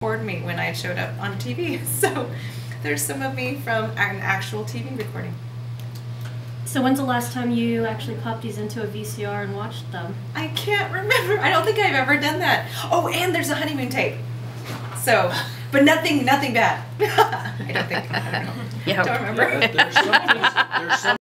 record me when I showed up on TV. So there's some of me from an actual TV recording. So when's the last time you actually popped these into a VCR and watched them? I can't remember. I don't think I've ever done that. Oh, and there's a honeymoon tape. So, but nothing bad. I don't think. I don't know. Yeah. Don't remember. Yeah, there's some